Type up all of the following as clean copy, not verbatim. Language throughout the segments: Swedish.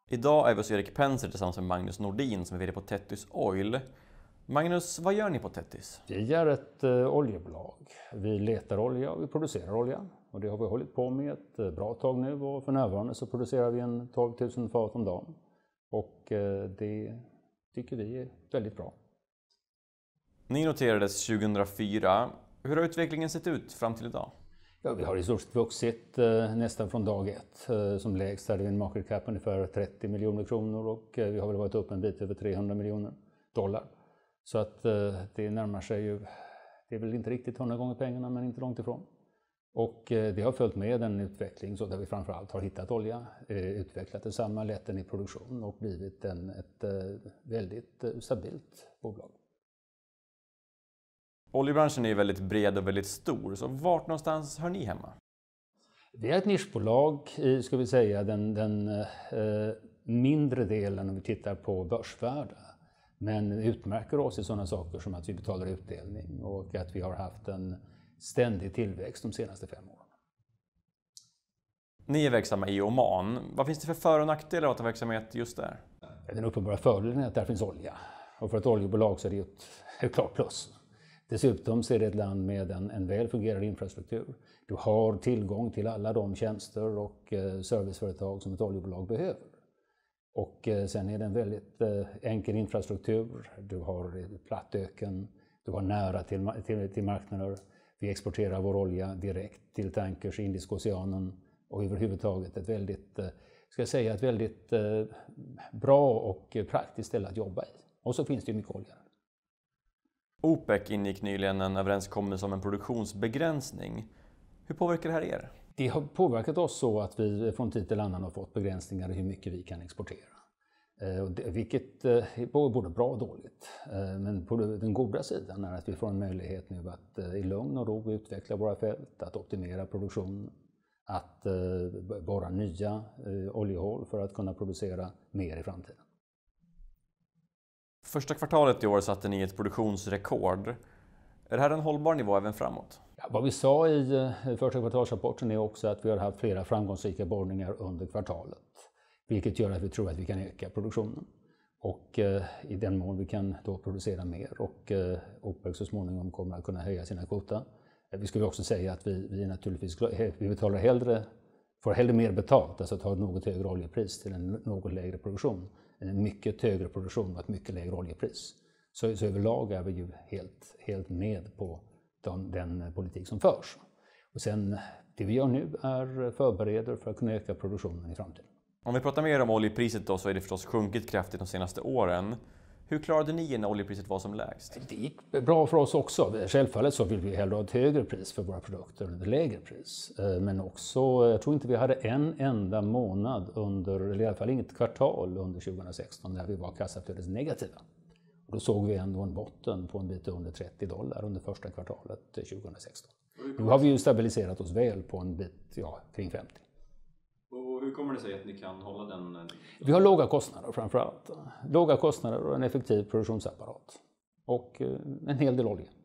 Idag är vi hos Erik Penser tillsammans med Magnus Nordin som är vd på Tethys Oil. Magnus, vad gör ni på Tethys? Vi är ett oljebolag. Vi letar olja och vi producerar olja. Och det har vi hållit på med ett bra tag nu och för närvarande så producerar vi en 12 000 fat om dagen. Och det tycker vi är väldigt bra. Ni noterades 2004. Hur har utvecklingen sett ut fram till idag? Ja, vi har i stort sett vuxit nästan från dag ett. Som lägst hade vi en market cap ungefär 30 miljoner kronor och vi har väl varit upp en bit över 300 miljoner dollar. Så att det närmar sig ju, det är väl inte riktigt 100 gånger pengarna men inte långt ifrån. Och det har följt med en utveckling så där vi framförallt har hittat olja, utvecklat detsamma, lett den i produktion och blivit ett väldigt stabilt bolag. Oljebranschen är väldigt bred och väldigt stor, så vart någonstans hör ni hemma? Vi är ett nischbolag i, ska vi säga, den mindre delen om vi tittar på börsvärde. Men utmärker oss i sådana saker som att vi betalar utdelning och att vi har haft en ständig tillväxt de senaste 5 åren. Ni är verksamma i Oman. Vad finns det för för- och nackdelar att ha verksamhet just där? Den uppenbara fördelen är att där finns olja. Och för ett oljebolag så är det ju ett klart plus. Dessutom så är det ett land med en väl fungerande infrastruktur. Du har tillgång till alla de tjänster och serviceföretag som ett oljebolag behöver. Och sen är det en väldigt enkel infrastruktur. Du har platt öken, du har nära till marknader. Vi exporterar vår olja direkt till tankers i Indiska oceanen och överhuvudtaget ett väldigt bra och praktiskt ställe att jobba i. Och så finns det ju mycket olja. OPEC ingick nyligen en överenskommelse om en produktionsbegränsning. Hur påverkar det här er? Det har påverkat oss så att vi från tid till annan har fått begränsningar i hur mycket vi kan exportera. Vilket är både bra och dåligt. Men på den goda sidan är att vi får en möjlighet nu att i lugn och ro utveckla våra fält, att optimera produktionen, att borra nya oljehål för att kunna producera mer i framtiden. Första kvartalet i år satte ni ett produktionsrekord. Är det här en hållbar nivå även framåt? Ja, vad vi sa i första kvartalsrapporten är också att vi har haft flera framgångsrika borrningar under kvartalet. Vilket gör att vi tror att vi kan öka produktionen. Och i den mån vi kan då producera mer och OPEC så småningom kommer att kunna höja sina kvota. Vi skulle också säga att vi naturligtvis får hellre mer betalt, alltså ta ett något högre oljepris till en något lägre produktion. En mycket högre produktion och ett mycket lägre oljepris. Så överlag är vi ju helt med på den politik som förs. Och sen det vi gör nu är förbereder för att kunna öka produktionen i framtiden. Om vi pratar mer om oljepriset då så är det förstås sjunkit kraftigt de senaste åren. Hur klarade ni när oljepriset var som lägst? Det gick bra för oss också. Självfallet så vill vi hellre ha ett högre pris för våra produkter än ett lägre pris. Men också, jag tror inte vi hade en enda månad eller i alla fall inget kvartal under 2016 där vi var kassaflödes negativa. Och då såg vi ändå en botten på en bit under $30 under första kvartalet 2016. Nu har vi ju stabiliserat oss väl på en bit kring 50. Och hur kommer det sig att ni kan hålla den? Vi har låga kostnader framförallt. Låga kostnader och en effektiv produktionsapparat. Och en hel del olja.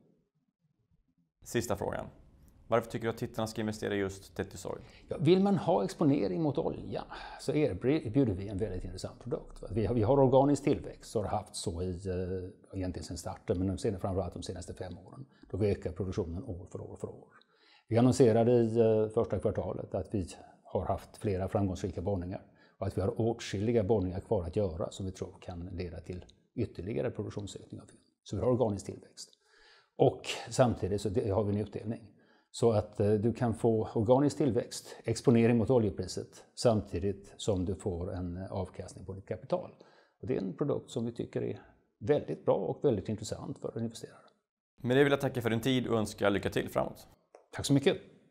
Sista frågan. Varför tycker du att tittarna ska investera i just Tethys Oil? Ja, vill man ha exponering mot olja så erbjuder vi en väldigt intressant produkt. Vi har organisk tillväxt och har haft så egentligen sedan starten, men framförallt de senaste 5 åren. Då vi ökar produktionen år för år. Vi annonserade i första kvartalet att vi har haft flera framgångsrika borrningar och att vi har åtskilliga borrningar kvar att göra som vi tror kan leda till ytterligare produktionsökning av film. Så vi har organisk tillväxt. Och samtidigt så har vi en utdelning. Så att du kan få organisk tillväxt, exponering mot oljepriset samtidigt som du får en avkastning på ditt kapital. Och det är en produkt som vi tycker är väldigt bra och väldigt intressant för en investerare. Med det vill jag tacka för din tid och önska lycka till framåt. Tack så mycket!